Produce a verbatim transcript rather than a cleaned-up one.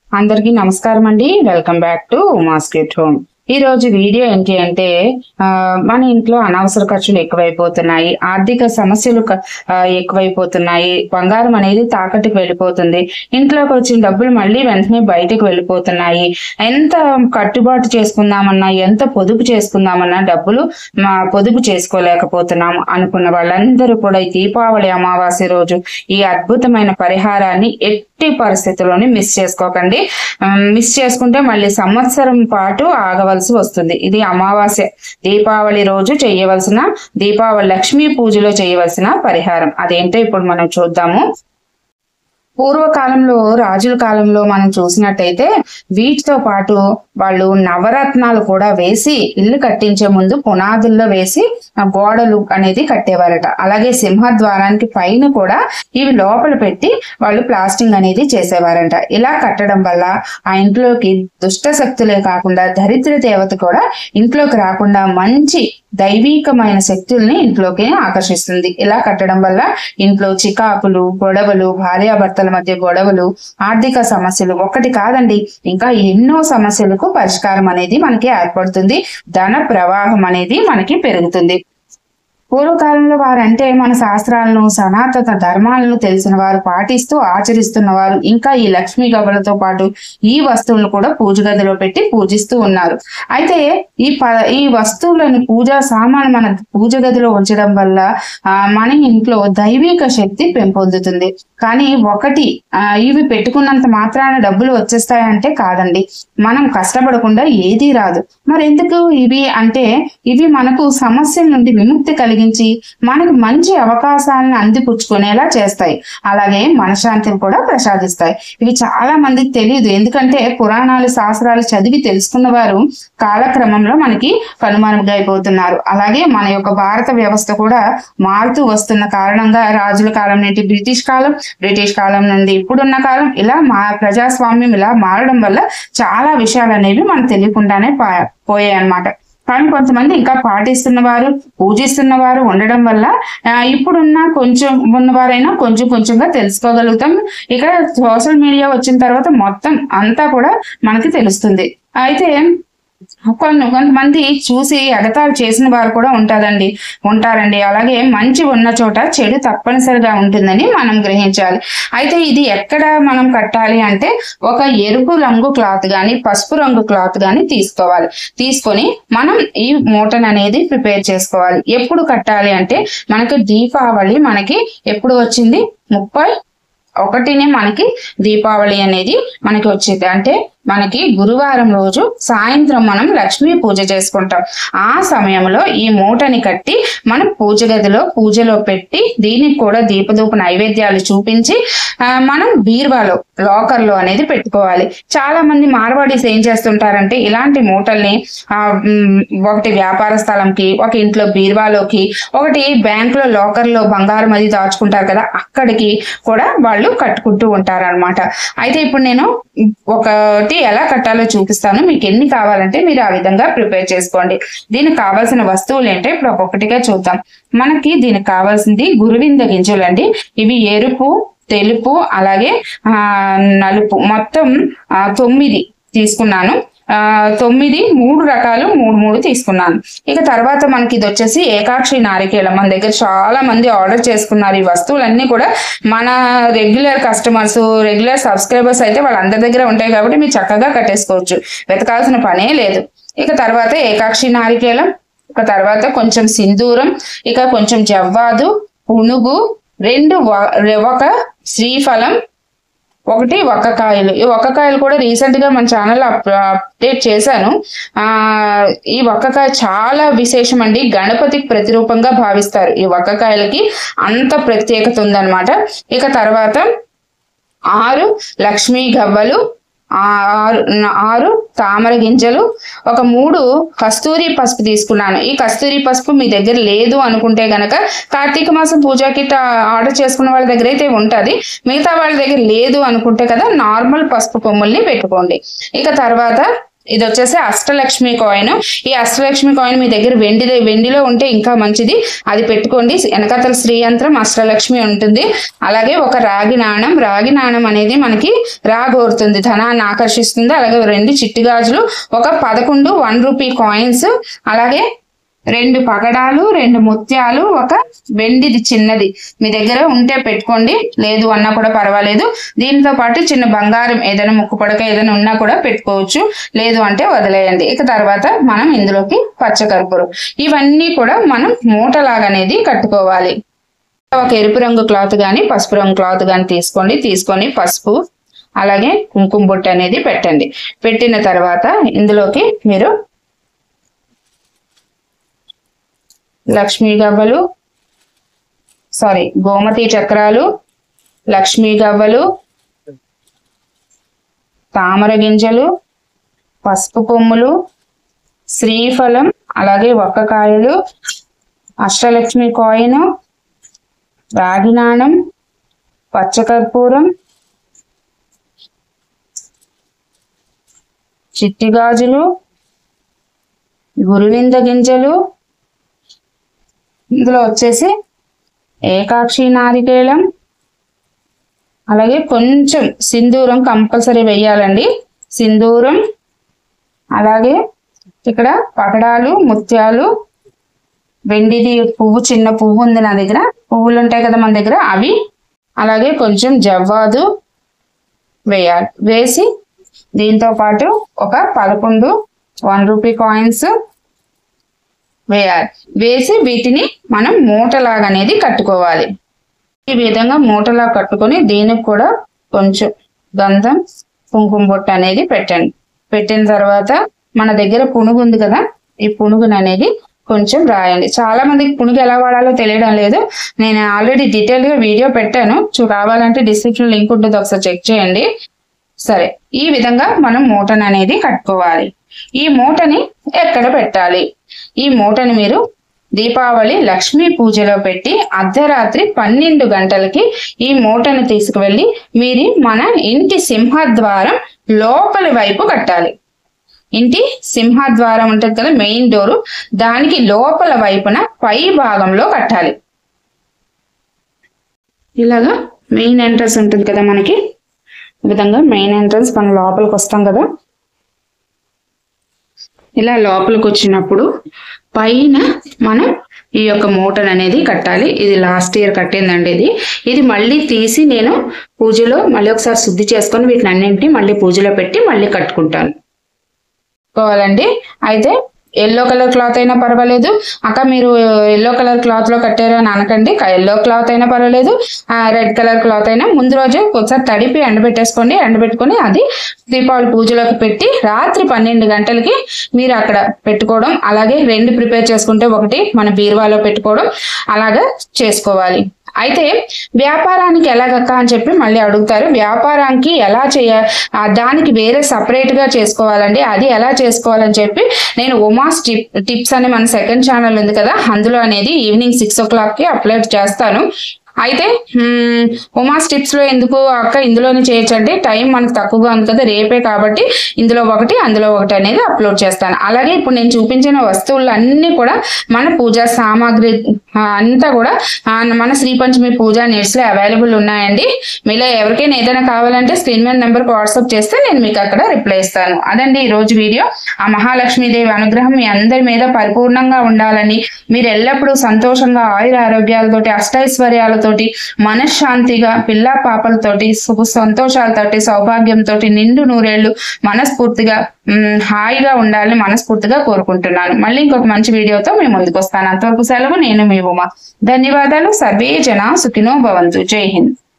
అందరికీ నమస్కారం అండి. Welcome back to Uma's cute home. ఈ రోజు వీడియో ఏంటి అంటే ఆ మన ఇంట్లో అనవసర ఖర్చులు ఎక్కువైపోతున్నాయి, ఆర్థిక సమస్యలు ఎక్కువైపోతున్నాయి, బంగారం అనేది తాకట్టుకు వెళ్ళిపోతుంది, ఇంట్లోకి వచ్చిన డబ్బులు మళ్ళీ వెంటనే బయటకు వెళ్ళిపోతున్నాయి. ఎంత కట్టుబాటు చేసుకుందామన్నా, ఎంత పొదుపు చేసుకుందామన్నా డబ్బులు మా పొదుపు చేసుకోలేకపోతున్నాము అనుకున్న వాళ్ళందరూ కూడా ఈ దీపావళి అమావాస్య రోజు ఈ అద్భుతమైన పరిహారాన్ని ఎట్టి పరిస్థితుల్లోనే మిస్ చేసుకోకండి. మిస్ చేసుకుంటే మళ్ళీ సంవత్సరం పాటు ఆగవలసి వస్తుంది. ఇది అమావాస్య దీపావళి రోజు చేయవలసిన, దీపావళి లక్ష్మీ పూజలో చేయవలసిన పరిహారం. అదేంటో ఇప్పుడు మనం చూద్దాము. పూర్వకాలంలో, రాజుల కాలంలో మనం చూసినట్టయితే వీటితో పాటు వాళ్ళు నవరత్నాలు కూడా వేసి ఇల్లు కట్టించే ముందు పునాదుల్లో వేసి గోడలు అనేది కట్టేవారట. అలాగే సింహద్వారానికి పైన కూడా ఇవి లోపల పెట్టి వాళ్ళు ప్లాస్టింగ్ అనేది చేసేవారంట. ఇలా కట్టడం వల్ల ఆ ఇంట్లోకి దుష్ట శక్తులే కాకుండా దరిద్ర దేవత కూడా ఇంట్లోకి రాకుండా మంచి దైవీకమైన శక్తుల్ని ఇంట్లోకి ఆకర్షిస్తుంది. ఇలా కట్టడం వల్ల ఇంట్లో చికాకులు, గొడవలు, భార్యాభర్తల మధ్య గొడవలు, ఆర్థిక సమస్యలు ఒకటి కాదండి, ఇంకా ఎన్నో సమస్యలకు పరిష్కారం అనేది మనకి ఏర్పడుతుంది. ధన ప్రవాహం అనేది మనకి పెరుగుతుంది. పూర్వకాలంలో వారంటే మన శాస్త్రాలను, సనాతన ధర్మాలను తెలిసిన వారు, పాటిస్తూ ఆచరిస్తున్న వారు ఇంకా ఈ లక్ష్మీ గవ్వలతో పాటు ఈ వస్తువులను కూడా పూజ గదిలో పెట్టి పూజిస్తూ ఉన్నారు. అయితే ఈ ప ఈ వస్తువులను, పూజా సామాను మన పూజ గదిలో ఉంచడం వల్ల ఆ మన ఇంట్లో దైవిక శక్తి పెంపొందుతుంది. కానీ ఒకటి ఆ ఇవి పెట్టుకున్నంత మాత్రాన డబ్బులు వచ్చేస్తాయంటే కాదండి. మనం కష్టపడకుండా ఏదీ రాదు. మరి ఎందుకు ఇవి అంటే, ఇవి మనకు సమస్యల నుండి విముక్తి కలిగి మనకు మంచి అవకాశాలను అందిపుచ్చుకునేలా చేస్తాయి. అలాగే మనశ్శాంతిని కూడా ప్రసాదిస్తాయి. ఇవి చాలా మందికి తెలియదు. ఎందుకంటే పురాణాలు, శాస్త్రాలు చదివి తెలుసుకున్న వారు కాలక్రమంలో మనకి కనుమరుగైపోతున్నారు. అలాగే మన యొక్క భారత వ్యవస్థ కూడా మారుతూ వస్తున్న కారణంగా రాజుల కాలం నుండి బ్రిటిష్ కాలం, బ్రిటిష్ కాలం నుండి ఇప్పుడున్న కాలం, ఇలా మా ప్రజాస్వామ్యం ఇలా మారడం వల్ల చాలా విషయాలు అనేవి మనకు తెలియకుండానే పోయాయి అన్నమాట. కానీ కొంతమంది ఇంకా పాటిస్తున్న వారు, పూజిస్తున్న వారు ఉండడం వల్ల ఇప్పుడున్న కొంచెం ఉన్నవారైనా కొంచెం కొంచెంగా తెలుసుకోగలుగుతాం. ఇక సోషల్ మీడియా వచ్చిన తర్వాత మొత్తం అంతా కూడా మనకి తెలుస్తుంది. అయితే కొన్ని కొంతమంది చూసి ఎగతాళి చేసిన వారు కూడా ఉంటారండి ఉంటారండి అలాగే మంచి ఉన్న చోట చెడు తప్పనిసరిగా ఉంటుందని మనం గ్రహించాలి. అయితే ఇది ఎక్కడ మనం కట్టాలి అంటే, ఒక ఎరుపు రంగు క్లాత్ గాని, పసుపు రంగు క్లాత్ గాని తీసుకోవాలి. తీసుకొని మనం ఈ మూటను అనేది ప్రిపేర్ చేసుకోవాలి. ఎప్పుడు కట్టాలి అంటే, మనకి దీపావళి మనకి ఎప్పుడు వచ్చింది? ముప్పై ఒకటినే మనకి దీపావళి అనేది మనకి వచ్చింది. అంటే మనకి గురువారం రోజు సాయంత్రం మనం లక్ష్మీ పూజ చేసుకుంటాం. ఆ సమయంలో ఈ మూటని కట్టి మనం పూజ గదిలో పూజలో పెట్టి, దీనికి కూడా దీపధూప నైవేద్యాలు చూపించి మనం బీరువాలో, లాకర్ లో అనేది పెట్టుకోవాలి. చాలా మంది మార్వాడీస్ ఏం చేస్తుంటారంటే, ఇలాంటి మూటల్ని ఆ ఒకటి వ్యాపార స్థలంకి, ఒక ఇంట్లో బీరువాలోకి, ఒకటి బ్యాంక్ లో లాకర్ లో బంగారం అది దాచుకుంటారు కదా, అక్కడికి కూడా వాళ్ళు కట్టుకుంటూ ఉంటారు అనమాట. అయితే ఇప్పుడు నేను ఒకటి ఎలా కట్టాలో చూపిస్తాను. మీకు ఎన్ని కావాలంటే మీరు ఆ విధంగా ప్రిపేర్ చేసుకోండి. దీనికి కావాల్సిన వస్తువులు ఏంటో ఇప్పుడు ఒక్కొక్కటిగా చూద్దాం. మనకి దీనికి కావాల్సింది గురువింద గింజలు అండి. ఇవి ఎరుపు, తెలుపు, అలాగే ఆ నలుపు, మొత్తం ఆ తొమ్మిది తీసుకున్నాను. ఆ తొమ్మిది మూడు రకాలు మూడు మూడు తీసుకున్నాను. ఇక తర్వాత మనకి ఇది వచ్చేసి ఏకాక్షి నారికేళం. మన దగ్గర చాలా మంది ఆర్డర్ చేసుకున్నారు. ఈ వస్తువులన్నీ కూడా మన రెగ్యులర్ కస్టమర్స్, రెగ్యులర్ సబ్స్క్రైబర్స్ అయితే వాళ్ళందరి దగ్గర ఉంటాయి కాబట్టి మీరు చక్కగా కట్టేసుకోవచ్చు, వెతకాల్సిన పనే లేదు. ఇక తర్వాత ఏకాక్షి నారికేళం, ఇక తర్వాత కొంచెం సింధూరం, ఇక కొంచెం జవ్వాదు, పునుగు, రెండు ఒక శ్రీఫలం, ఒకటి వక్కకాయలు. ఈ వక్కకాయలు కూడా రీసెంట్ గా మన ఛానల్ అప్డేట్ చేశాను. ఆ ఈ వక్కకాయ చాలా విశేషం అండి. గణపతికి ప్రతిరూపంగా భావిస్తారు. ఈ వక్కకాయలకి అంత ప్రత్యేకత ఉందన్నమాట. ఇక తర్వాత ఆరు లక్ష్మీ గవ్వలు, ఆరు ఆరు తామర గింజలు, ఒక మూడు కస్తూరి పసుపు తీసుకున్నాను. ఈ కస్తూరి పసుపు మీ దగ్గర లేదు అనుకుంటే గనక కార్తీక మాసం పూజా కిట్ ఆర్డర్ చేసుకున్న వాళ్ళ దగ్గర అయితే ఉంటుంది. మిగతా వాళ్ళ దగ్గర లేదు అనుకుంటే కదా నార్మల్ పసుపు కొమ్ముల్ని పెట్టుకోండి. ఇక తర్వాత ఇది వచ్చేసి అష్టలక్ష్మి కాయిన్. ఈ అష్టలక్ష్మి కాయిన్ మీ దగ్గర వెండి వెండిలో ఉంటే ఇంకా మంచిది, అది పెట్టుకోండి. వెనకాతల శ్రీ యంత్రం అష్టలక్ష్మి ఉంటుంది. అలాగే ఒక రాగి నాణం, రాగి నాణం అనేది మనకి రాగోరుతుంది, ధనాన్ని ఆకర్షిస్తుంది. అలాగే రెండు చిట్టి గాజులు, ఒక పదకొండు వన్ రూపీ కాయిన్స్, అలాగే రెండు పగడాలు, రెండు ముత్యాలు, ఒక వెండిది చిన్నది మీ దగ్గర ఉంటే పెట్టుకోండి, లేదు అన్నా కూడా పర్వాలేదు. దీంతో పాటు చిన్న బంగారం ఏదైనా ముక్కు పడక ఏదైనా ఉన్నా కూడా పెట్టుకోవచ్చు, లేదు అంటే వదిలేయండి. ఇక తర్వాత మనం ఇందులోకి పచ్చకర్పూరం, ఇవన్నీ కూడా మనం మూటలాగా అనేది కట్టుకోవాలి. ఒక ఎరుపు రంగు క్లాత్ కానీ పసుపు రంగు క్లాత్ కానీ తీసుకోండి. తీసుకొని పసుపు అలాగే కుంకుమ బొట్టు అనేది పెట్టండి. పెట్టిన తర్వాత ఇందులోకి మీరు లక్ష్మీ గవ్వలు, సారీ గోమతి చక్రాలు, లక్ష్మీ గవ్వలు, తామర గింజలు, పసుపు కొమ్ములు, శ్రీఫలం, అలాగే ఒక్కకాయలు, అష్టలక్ష్మి కాయిన్, రాగి నాణం, పచ్చకర్పూరం, చిట్టి గాజులు, గురువింద గింజలు, ఇందులో వచ్చేసి ఏకాక్షి నారికేళం, అలాగే కొంచెం సింధూరం కంపల్సరీ వేయాలండి, సింధూరం, అలాగే ఇక్కడ పగడాలు, ముత్యాలు, వెండిది పువ్వు, చిన్న పువ్వు ఉంది నా దగ్గర, పువ్వులు ఉంటాయి కదా మన దగ్గర అవి, అలాగే కొంచెం జవ్వాదు వేయాలి. వేసి దీంతో పాటు ఒక పదకొండు వన్ రూపీ కాయిన్స్ వేయాలి. వేసి వీటిని మనం మూటలాగా అనేది కట్టుకోవాలి. ఈ విధంగా మూటలా కట్టుకొని దీనికి కూడా కొంచెం గంధం కుంకుమ బొట్టు అనేది పెట్టండి. పెట్టిన తర్వాత మన దగ్గర పునుగు ఉంది కదా, ఈ పునుగును అనేది కొంచెం రాయండి. చాలా మందికి పునుగు ఎలా వాడాలో తెలియడం లేదు, నేను ఆల్రెడీ డీటెయిల్ గా వీడియో పెట్టాను, చూ కావాలంటే డిస్క్రిప్షన్ లింక్ ఉంటుంది, ఒకసారి చెక్ చేయండి. సరే, ఈ విధంగా మనం మూటను అనేది కట్టుకోవాలి. ఈ మూటని ఎక్కడ పెట్టాలి? ఈ మూటని మీరు దీపావళి లక్ష్మీ పూజలో పెట్టి అర్ధరాత్రి పన్నెండు గంటలకి ఈ మూటను తీసుకువెళ్ళి మీరు మన ఇంటి సింహద్వారం లోపలి వైపు కట్టాలి. ఇంటి సింహద్వారం ఉంటుంది కదా, మెయిన్ డోరు, దానికి లోపల వైపున పై భాగంలో కట్టాలి. ఇలాగా మెయిన్ ఎంట్రన్స్ ఉంటుంది కదా మనకి, ఈ విధంగా మెయిన్ ఎంట్రన్స్ మనం లోపలికి వస్తాం కదా, ఇలా లోపలికి వచ్చినప్పుడు పైన మనం ఈ యొక్క మూటను అనేది కట్టాలి. ఇది లాస్ట్ ఇయర్ కట్టిందండి. ఇది ఇది మళ్ళీ తీసి నేను పూజలో మళ్ళీ ఒకసారి శుద్ధి చేసుకొని వీటిని అన్నింటినీ మళ్ళీ పూజలో పెట్టి మళ్ళీ కట్టుకుంటాను కోవాలండి. అయితే ఎల్లో కలర్ క్లాత్ అయినా పర్వాలేదు, అక్క మీరు ఎల్లో కలర్ క్లాత్ లో కట్టారు అని అనకండి, ఎల్లో క్లాత్ అయినా పర్వాలేదు, రెడ్ కలర్ క్లాత్ అయినా ముందు రోజే ఒకసారి తడిపి ఎండబెట్టేసుకోండి. ఎండబెట్టుకొని అది దీపావళి పూజలోకి పెట్టి రాత్రి పన్నెండు గంటలకి మీరు అక్కడ పెట్టుకోవడం, అలాగే రెండు ప్రిపేర్ చేసుకుంటే ఒకటి మన బీరువాలో పెట్టుకోవడం అలాగా చేసుకోవాలి. అయితే వ్యాపారానికి ఎలాగక్క అని చెప్పి మళ్ళీ అడుగుతారు. వ్యాపారానికి ఎలా చేయ దానికి వేరే సపరేట్ గా చేసుకోవాలండి, అది ఎలా చేసుకోవాలని చెప్పి నేను ఉమాస్ టిప్స్ అని మన సెకండ్ ఛానల్ ఉంది కదా, అందులో అనేది ఈవినింగ్ సిక్స్ ఓ క్లాక్ కి అప్లోడ్ చేస్తాను. అయితే ఉమాస్ టిప్స్ లో ఎందుకు అక్క ఇందులోనే చేయొచ్చండి, టైం మనకు తక్కువగా ఉంది కదా, రేపే కాబట్టి ఇందులో ఒకటి అందులో ఒకటి అనేది అప్లోడ్ చేస్తాను. అలాగే ఇప్పుడు నేను చూపించిన వస్తువులు అన్ని కూడా మన పూజా సామాగ్రి అంతా కూడా మన శ్రీ పంచమి పూజా నెట్స్ లో అవైలబుల్ ఉన్నాయండి. మీలో ఎవరికైనా ఏదైనా కావాలంటే స్క్రీన్ మీద నెంబర్ కి వాట్సాప్ చేస్తే నేను మీకు అక్కడ రిప్లై ఇస్తాను. అదండి ఈ రోజు వీడియో. ఆ మహాలక్ష్మీదేవి అనుగ్రహం మీ అందరి మీద పరిపూర్ణంగా ఉండాలని, మీరు ఎల్లప్పుడూ సంతోషంగా ఆయుర ఆరోగ్యాలతోటి అష్టైశ్వర్యాలతో మనశ్శాంతిగా పిల్ల పాపలతోటి సుఖ సంతోషాలతోటి సౌభాగ్యంతో నిండు నూరేళ్లు మనస్ఫూర్తిగా హాయిగా ఉండాలని మనస్ఫూర్తిగా కోరుకుంటున్నాను. మళ్ళీ ఇంకొక మంచి వీడియోతో మేము ముందుకు వస్తాను. అంతవరకు సెలవు. నేను మీ ఉమా. ధన్యవాదాలు. సర్వే జన సుఖినో భవంతు. జై హింద్.